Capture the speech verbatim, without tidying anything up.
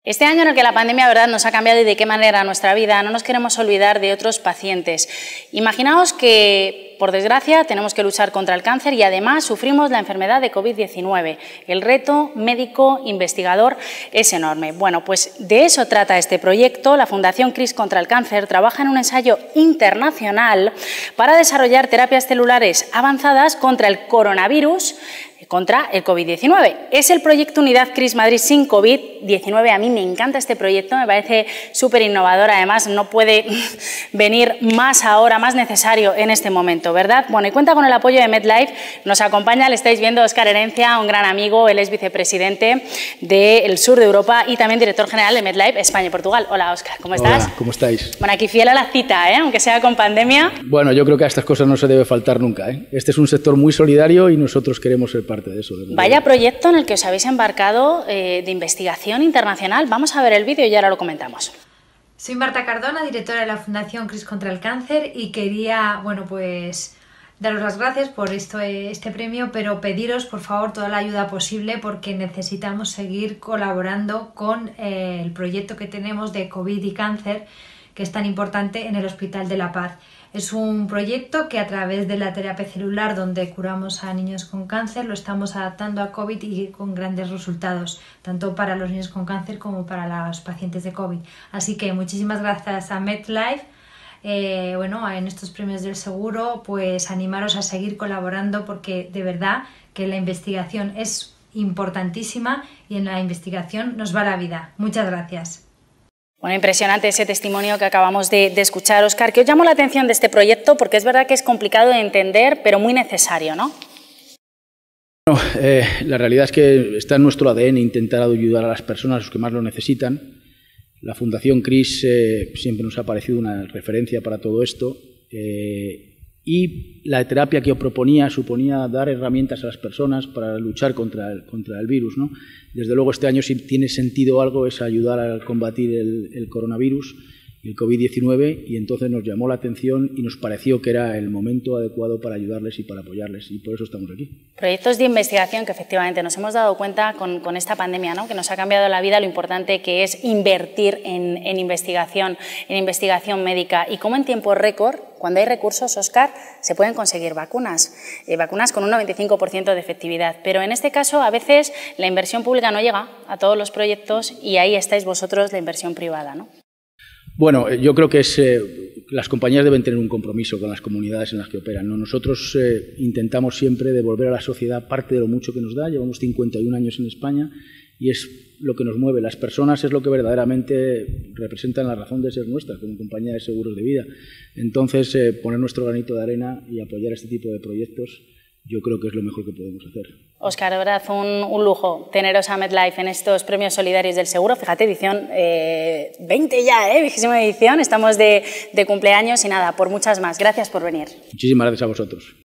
Este año en el que la pandemia, verdad, nos ha cambiado y de qué manera nuestra vida, no nos queremos olvidar de otros pacientes. Imaginaos que, por desgracia, tenemos que luchar contra el cáncer y además sufrimos la enfermedad de COVID diecinueve. El reto médico-investigador es enorme. Bueno, pues de eso trata este proyecto. La Fundación CRIS contra el Cáncer trabaja en un ensayo internacional para desarrollar terapias celulares avanzadas contra el coronavirus, contra el COVID diecinueve. Es el proyecto Unidad CRIS Madrid sin COVID diecinueve. A mí me encanta este proyecto, me parece súper innovador, además no puede venir más ahora, más necesario en este momento, ¿verdad? Bueno, y cuenta con el apoyo de MedLife, nos acompaña, le estáis viendo, Óscar Herencia, un gran amigo, él es vicepresidente del sur de Europa y también director general de MedLife España y Portugal. Hola, Óscar, ¿cómo estás? Hola, ¿cómo estáis? Bueno, aquí fiel a la cita, ¿eh? Aunque sea con pandemia. Bueno, yo creo que a estas cosas no se debe faltar nunca, ¿eh? Este es un sector muy solidario y nosotros queremos ser parte de eso. De Vaya proyecto en el que os habéis embarcado eh, de investigación internacional. Vamos a ver el vídeo y ahora lo comentamos. Soy Marta Cardona, directora de la Fundación CRIS contra el Cáncer y quería, bueno, pues daros las gracias por esto, este premio, pero pediros por favor toda la ayuda posible porque necesitamos seguir colaborando con eh, el proyecto que tenemos de COVID y cáncer, que es tan importante en el Hospital de la Paz. Es un proyecto que a través de la terapia celular, donde curamos a niños con cáncer, lo estamos adaptando a COVID y con grandes resultados, tanto para los niños con cáncer como para los pacientes de COVID. Así que muchísimas gracias a MedLife. Eh, bueno, en estos premios del seguro, pues animaros a seguir colaborando porque de verdad que la investigación es importantísima y en la investigación nos va la vida. Muchas gracias. Bueno, impresionante ese testimonio que acabamos de, de escuchar, Óscar. ¿Qué os llamó la atención de este proyecto? Porque es verdad que es complicado de entender, pero muy necesario, ¿no? Bueno, eh, la realidad es que está en nuestro A D N intentar ayudar a las personas, a los que más lo necesitan. La Fundación CRIS eh, siempre nos ha parecido una referencia para todo esto. Eh, y la terapia que yo proponía suponía dar herramientas a las personas para luchar contra el, contra el virus, ¿no? Desde luego este año, si tiene sentido algo, es ayudar a combatir el, el coronavirus y el COVID diecinueve, y entonces nos llamó la atención y nos pareció que era el momento adecuado para ayudarles y para apoyarles, y por eso estamos aquí. Proyectos de investigación que efectivamente nos hemos dado cuenta con, con esta pandemia, ¿no? Que nos ha cambiado la vida, lo importante que es invertir en, en investigación, en investigación médica, y cómo en tiempo récord, cuando hay recursos, Óscar, se pueden conseguir vacunas, eh, vacunas con un noventa y cinco por ciento de efectividad, pero en este caso a veces la inversión pública no llega a todos los proyectos y ahí estáis vosotros, la inversión privada, ¿no? Bueno, yo creo que es, eh, las compañías deben tener un compromiso con las comunidades en las que operan, ¿no? Nosotros eh, intentamos siempre devolver a la sociedad parte de lo mucho que nos da. Llevamos cincuenta y un años en España y es lo que nos mueve. Las personas es lo que verdaderamente representan la razón de ser nuestra como compañía de seguros de vida. Entonces, eh, poner nuestro granito de arena y apoyar este tipo de proyectos, yo creo que es lo mejor que podemos hacer. Óscar, de verdad, un, un lujo teneros a MedLife en estos premios solidarios del seguro. Fíjate, edición eh, veinte ya, ¿eh? vigésima edición, estamos de, de cumpleaños y nada, por muchas más. Gracias por venir. Muchísimas gracias a vosotros.